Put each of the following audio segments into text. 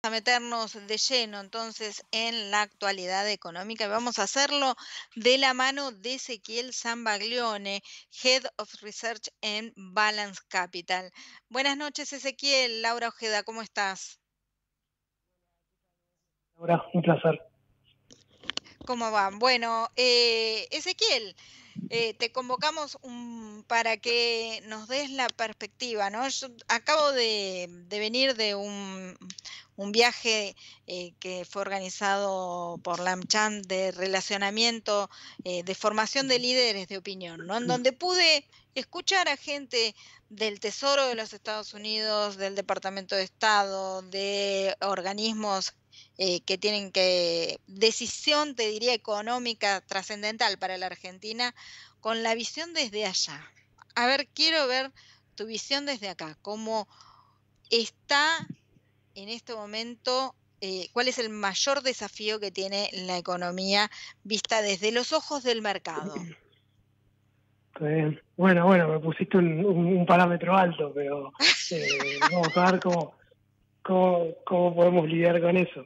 a meternos de lleno entonces en la actualidad económica y vamos a hacerlo de la mano de Ezequiel Zambaglione, Head of Research en Balance Capital. Buenas noches, Ezequiel. Laura Ojeda, ¿cómo estás? Ahora, un placer. ¿Cómo van? Bueno, Ezequiel, te convocamos para que nos des la perspectiva, ¿no? Yo acabo de venir de un viaje que fue organizado por la AmCham de relacionamiento, de formación de líderes de opinión, ¿no? En donde pude escuchar a gente del Tesoro de los Estados Unidos, del Departamento de Estado, de organismos que tienen decisión, te diría, económica trascendental para la Argentina, con la visión desde allá. A ver, quiero ver tu visión desde acá, cómo está en este momento, cuál es el mayor desafío que tiene la economía vista desde los ojos del mercado. Bueno, me pusiste un parámetro alto, pero vamos a ver cómo podemos lidiar con eso.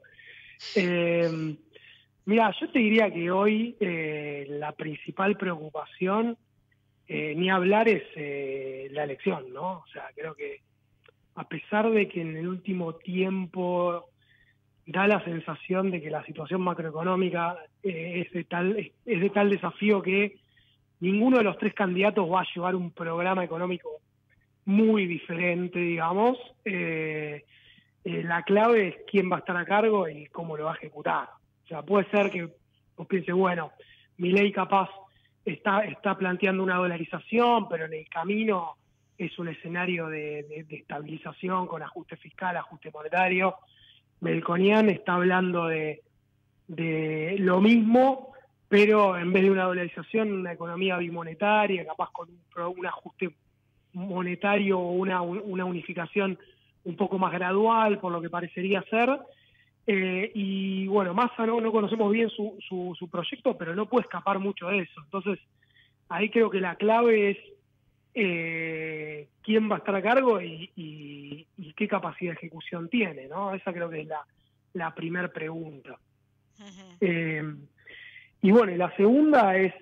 Mira, yo te diría que hoy la principal preocupación, ni hablar, es la elección, ¿no? O sea, creo que a pesar de que en el último tiempo da la sensación de que la situación macroeconómica es de tal desafío que ninguno de los tres candidatos va a llevar un programa económico muy diferente, digamos. La clave es quién va a estar a cargo y cómo lo va a ejecutar. O sea, puede ser que vos pienses, bueno, Milei capaz está planteando una dolarización, pero en el camino es un escenario de estabilización con ajuste fiscal, ajuste monetario. Melconian está hablando de lo mismo, pero en vez de una dolarización, una economía bimonetaria, capaz con un ajuste monetario o una unificación un poco más gradual, por lo que parecería ser. Y bueno, Massa no conocemos bien su proyecto, pero no puede escapar mucho de eso. Entonces, ahí creo que la clave es quién va a estar a cargo y qué capacidad de ejecución tiene, ¿no? Esa creo que es la primera pregunta. Uh-huh. Y bueno, y la segunda es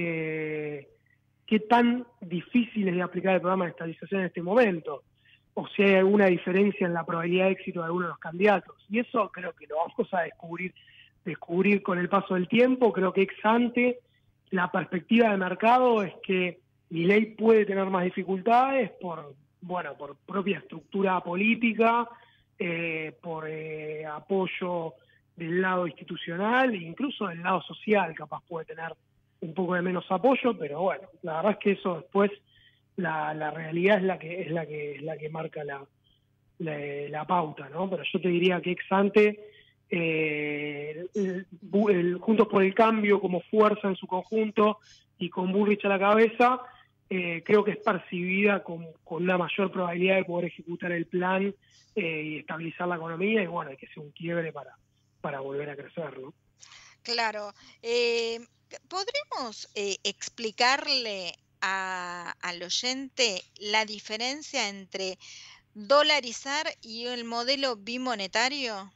qué tan difícil es de aplicar el programa de estabilización en este momento, o si hay alguna diferencia en la probabilidad de éxito de alguno de los candidatos. Y eso creo que lo vamos a descubrir con el paso del tiempo. Creo que ex ante la perspectiva de mercado es que Milei puede tener más dificultades por propia estructura política, por apoyo del lado institucional e incluso del lado social, capaz puede tener un poco de menos apoyo, pero bueno, la verdad es que eso después la realidad es la que marca la pauta, ¿no? Pero yo te diría que ex ante Juntos por el Cambio como fuerza en su conjunto y con Bullrich a la cabeza, creo que es percibida con una mayor probabilidad de poder ejecutar el plan y estabilizar la economía, y bueno, hay que hacer un quiebre para volver a crecer, ¿no? Claro. ¿Podremos explicarle al oyente la diferencia entre dolarizar y el modelo bimonetario?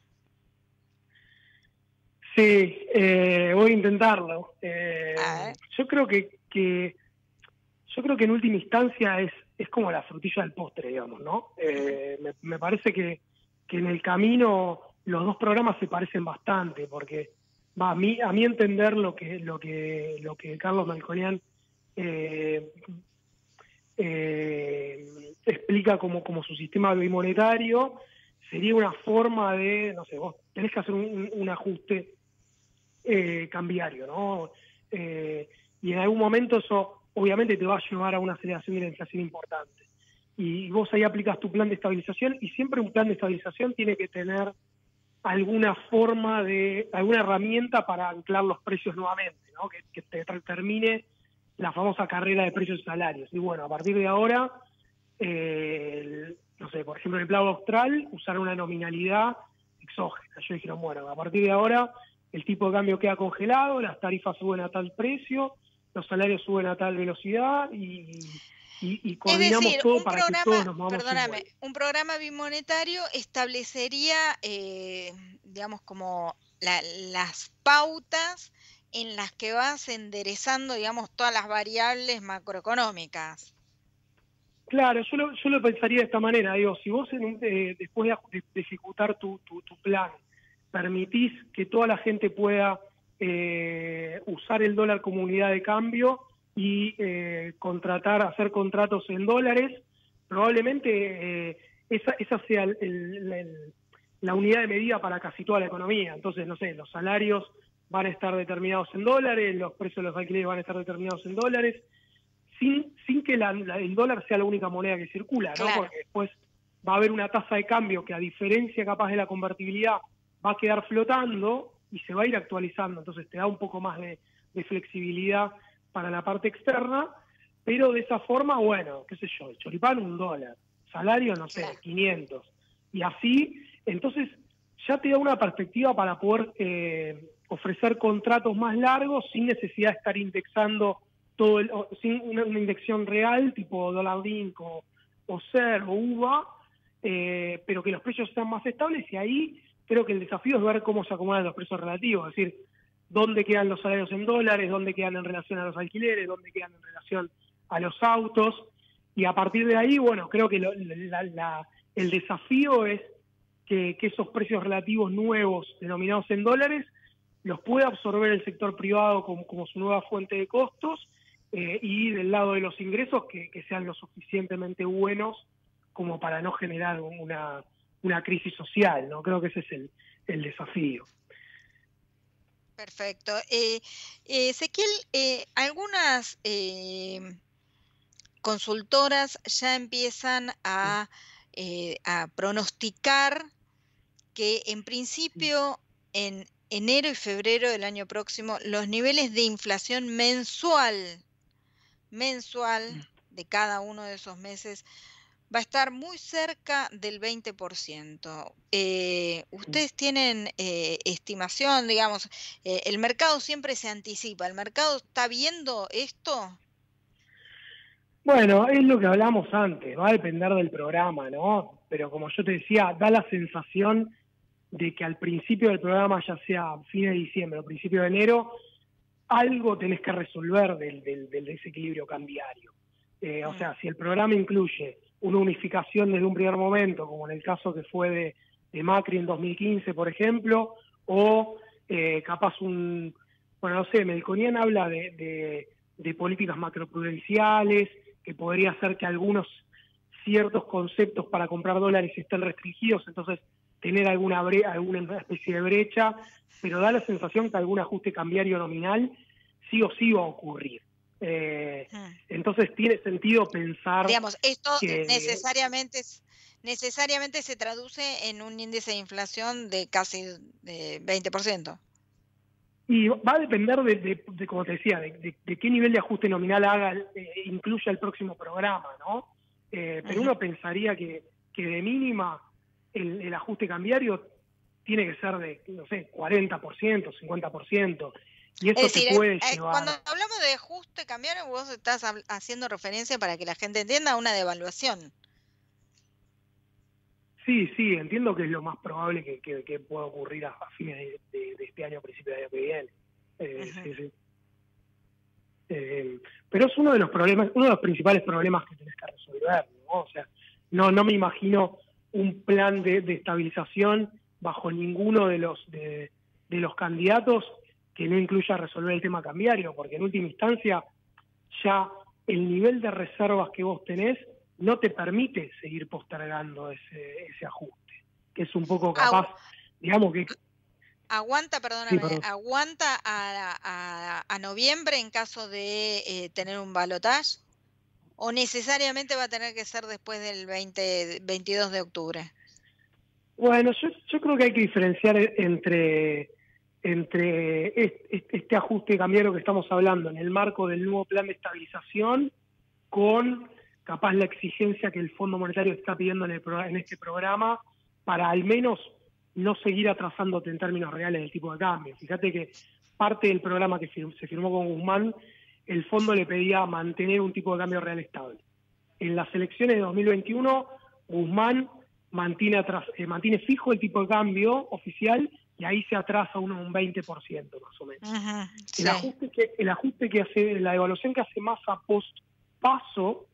Sí, voy a intentarlo. A ver. Yo creo que en última instancia es como la frutilla del postre, digamos, ¿no? Me parece que en el camino los dos programas se parecen bastante, porque a mí entender lo que Carlos Melconian eh, explica como su sistema bimonetario, sería una forma de, no sé, vos tenés que hacer un ajuste cambiario, ¿no? Y en algún momento eso obviamente te va a llevar a una aceleración de la inflación importante. Y vos ahí aplicas tu plan de estabilización, y siempre un plan de estabilización tiene que tener alguna alguna herramienta para anclar los precios nuevamente, ¿no? Que termine la famosa carrera de precios y salarios. Y bueno, a partir de ahora, no sé, por ejemplo, en el plano austral, usar una nominalidad exógena. Ellos dijeron, bueno, a partir de ahora el tipo de cambio queda congelado, las tarifas suben a tal precio, los salarios suben a tal velocidad y Es coordinamos decir, todo para que todos nos movamos perdóname, igual. un programa bimonetario establecería, digamos, como las pautas en las que vas enderezando, digamos, todas las variables macroeconómicas. Claro, yo lo pensaría de esta manera, digo, si vos después de ejecutar tu plan, permitís que toda la gente pueda usar el dólar como unidad de cambio y hacer contratos en dólares, probablemente esa sea la unidad de medida para casi toda la economía. Entonces, no sé, los salarios van a estar determinados en dólares, los precios de los alquileres van a estar determinados en dólares, sin que el dólar sea la única moneda que circula, ¿no? Claro. Porque después va a haber una tasa de cambio que, a diferencia capaz de la convertibilidad, va a quedar flotando y se va a ir actualizando. Entonces te da un poco más de flexibilidad para la parte externa, pero de esa forma, bueno, qué sé yo, el choripán $1, salario, no sé, Claro. 500. Y así, entonces ya te da una perspectiva para poder ofrecer contratos más largos sin necesidad de estar indexando sin una indexación real, tipo dólar link o SER o UVA, pero que los precios sean más estables, y ahí creo que el desafío es ver cómo se acomodan los precios relativos, es decir, dónde quedan los salarios en dólares, dónde quedan en relación a los alquileres, dónde quedan en relación a los autos, y a partir de ahí, bueno, creo que el desafío es que esos precios relativos nuevos denominados en dólares los pueda absorber el sector privado como su nueva fuente de costos, y del lado de los ingresos que sean lo suficientemente buenos como para no generar una crisis social, ¿no? Creo que ese es el desafío. Perfecto. Ezequiel, algunas consultoras ya empiezan a pronosticar que en principio en enero y febrero del año próximo los niveles de inflación mensual de cada uno de esos meses va a estar muy cerca del 20%. ¿Ustedes tienen estimación, digamos, el mercado siempre se anticipa, el mercado está viendo esto? Bueno, es lo que hablamos antes, va a depender del programa, ¿no? Pero como yo te decía, da la sensación de que al principio del programa, ya sea fin de diciembre o principio de enero, algo tenés que resolver del desequilibrio cambiario. O sea, si el programa incluye una unificación desde un primer momento, como en el caso que fue de Macri en 2015, por ejemplo, o capaz bueno, no sé, Melconian habla de políticas macroprudenciales, que podría hacer que algunos ciertos conceptos para comprar dólares estén restringidos, entonces tener alguna especie de brecha, pero da la sensación que algún ajuste cambiario nominal sí o sí va a ocurrir. Entonces tiene sentido pensar, digamos, esto que necesariamente se traduce en un índice de inflación de casi 20%. y va a depender de como te decía, de qué nivel de ajuste nominal incluya el próximo programa, ¿no? Pero uno pensaría que de mínima el ajuste cambiario tiene que ser de, no sé, 40%, 50%, y eso Es decir, te puede llevar. cuando hablamos de ajuste cambiario, vos estás haciendo referencia, para que la gente entienda, a una devaluación. Sí, entiendo que es lo más probable que pueda ocurrir a fines de este año, a principios del año que viene. Sí. Pero es uno de los principales problemas que tenés que resolver, ¿no? O sea, no me imagino un plan de estabilización bajo ninguno de los candidatos que no incluya resolver el tema cambiario, porque en última instancia ya el nivel de reservas que vos tenés no te permite seguir postergando ese ajuste, que es un poco capaz, digamos que... Aguanta, Sí, perdóname, aguanta a noviembre en caso de tener un balotaje, o necesariamente va a tener que ser después del 22 de octubre. Bueno, yo creo que hay que diferenciar entre este ajuste cambiario que estamos hablando en el marco del nuevo plan de estabilización, con capaz la exigencia que el Fondo Monetario está pidiendo en este programa, para al menos no seguir atrasándote en términos reales del tipo de cambio. Fíjate que parte del programa que se firmó con Guzmán, el fondo le pedía mantener un tipo de cambio real estable. En las elecciones de 2021, Guzmán mantiene fijo el tipo de cambio oficial y ahí se atrasa un 20% más o menos. Sí. El ajuste que hace, la evaluación que hace Massa post paso,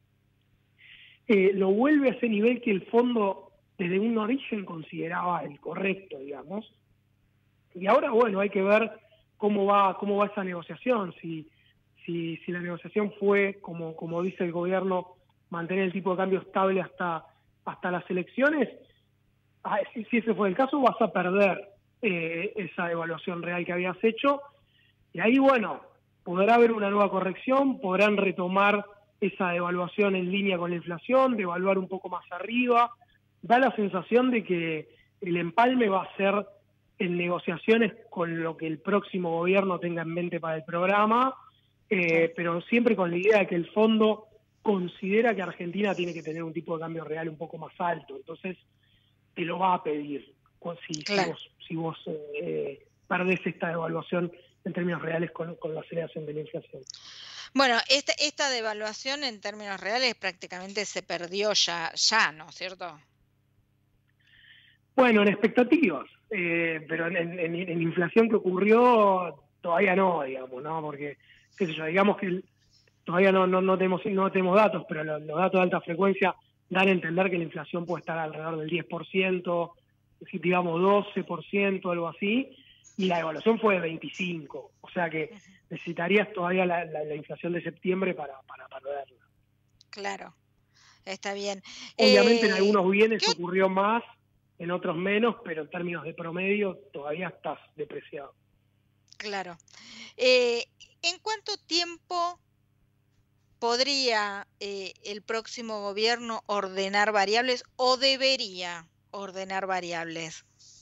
lo vuelve a ese nivel que el fondo desde un origen consideraba el correcto, digamos. Y ahora, bueno, hay que ver cómo va esa negociación, si la negociación fue, como dice el gobierno, mantener el tipo de cambio estable hasta las elecciones. Si ese fue el caso, vas a perder esa evaluación real que habías hecho, y ahí, bueno, podrá haber una nueva corrección, podrán retomar esa evaluación en línea con la inflación, de evaluar un poco más arriba. Da la sensación de que el empalme va a ser en negociaciones con lo que el próximo gobierno tenga en mente para el programa, pero siempre con la idea de que el fondo considera que Argentina tiene que tener un tipo de cambio real un poco más alto, entonces te lo va a pedir si vos perdés esta evaluación en términos reales con la aceleración de la inflación. Bueno, esta devaluación en términos reales prácticamente se perdió ya, ¿no es cierto? Bueno, en expectativas, pero en inflación que ocurrió todavía no, digamos, ¿no? Porque, qué sé yo, digamos que todavía no tenemos datos, pero los datos de alta frecuencia dan a entender que la inflación puede estar alrededor del 10%, si digamos 12%, algo así, y la evaluación fue de 25%, o sea que necesitarías todavía la inflación de septiembre para perderla. Claro, está bien. Obviamente en algunos bienes ocurrió más, en otros menos, pero en términos de promedio todavía estás depreciado. Claro. ¿En cuánto tiempo podría el próximo gobierno ordenar variables o debería ordenar variables?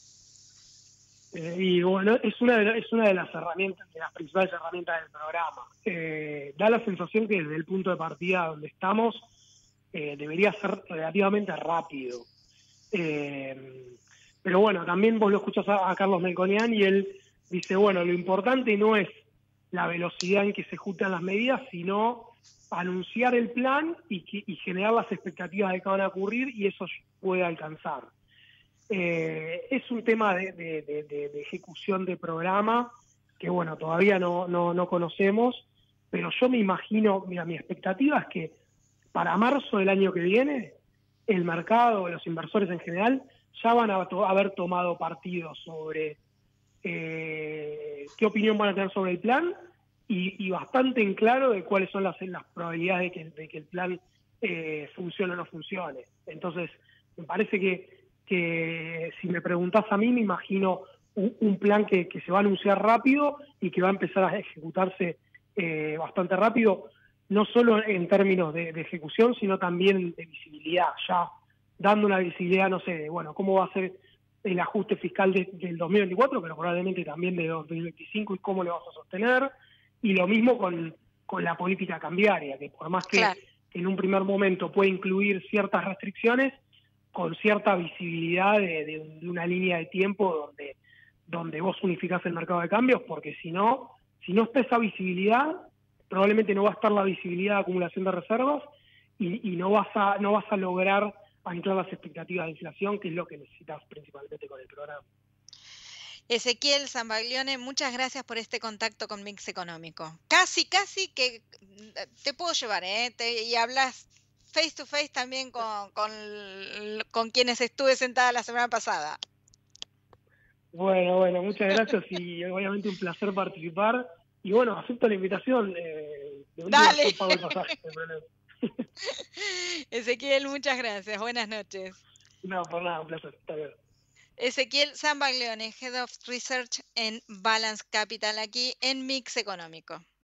Y bueno, es una de las herramientas, de las principales herramientas del programa. Da la sensación que desde el punto de partida donde estamos debería ser relativamente rápido. Pero bueno, también vos lo escuchás a Carlos Melconian y él dice, bueno, lo importante no es la velocidad en que se ejecutan las medidas, sino anunciar el plan y generar las expectativas de que van a ocurrir y eso puede alcanzar. Es un tema de ejecución de programa que, bueno, todavía no conocemos, pero yo me imagino, mira, mi expectativa es que para marzo del año que viene, el mercado, los inversores en general, ya van a haber tomado partido sobre qué opinión van a tener sobre el plan y bastante en claro de cuáles son las probabilidades de que el plan funcione o no funcione. Entonces, me parece que si me preguntás a mí, me imagino un plan que se va a anunciar rápido y que va a empezar a ejecutarse bastante rápido, no solo en términos de ejecución, sino también de visibilidad, ya dando una visibilidad, no sé, bueno, cómo va a ser el ajuste fiscal del 2024, pero probablemente también de 2025 y cómo lo vas a sostener, y lo mismo con la política cambiaria, que por más que en un primer momento puede incluir ciertas restricciones, con cierta visibilidad de una línea de tiempo donde vos unificás el mercado de cambios, porque si no está esa visibilidad, probablemente no va a estar la visibilidad de acumulación de reservas y no vas a lograr anclar las expectativas de inflación, que es lo que necesitas principalmente con el programa. Ezequiel Zambaglione, muchas gracias por este contacto con Mix Económico. Casi que te puedo llevar, y hablas face to face también con quienes estuve sentada la semana pasada. Bueno, muchas gracias y obviamente un placer participar. Y bueno, acepto la invitación. Dale. Yo pago el pasaje, Ezequiel, muchas gracias. Buenas noches. No, por nada, un placer. Hasta luego. Ezequiel Zambaglione, Head of Research en Balance Capital, aquí en Mix Económico.